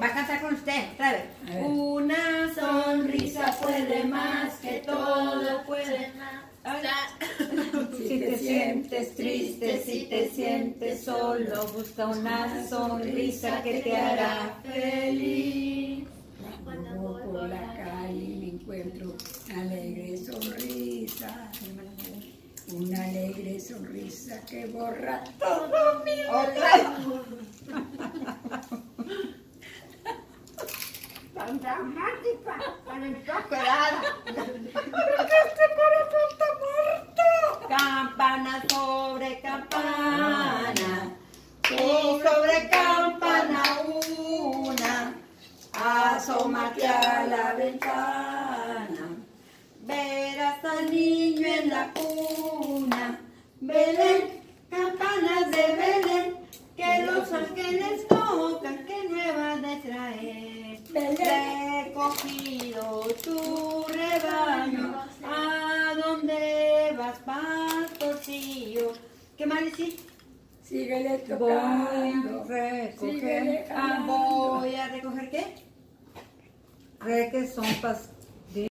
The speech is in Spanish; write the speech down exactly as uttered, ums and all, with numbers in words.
Va a cantar con usted, otra vez. Una sonrisa puede más que todo puede más. Si te sientes triste, si te sientes solo, busca una sonrisa que te hará feliz. Cuando voy por la calle me encuentro una alegre sonrisa, una alegre sonrisa que borra todo mi dolor. Tan dramática, tan exagerada. Campana sobre campana, y sobre campana una, asómate a la ventana, verás al niño en la cuna. Belén, campanas de Belén, que los ángeles tocan, que nuevas de traer. Recogido tu rebaño, ¿a dónde vas, pastorcillo? ¿Qué más decir? Síguele tocando. Voy a recoger. Síguele Ah, voy a recoger ¿qué? Re que son pas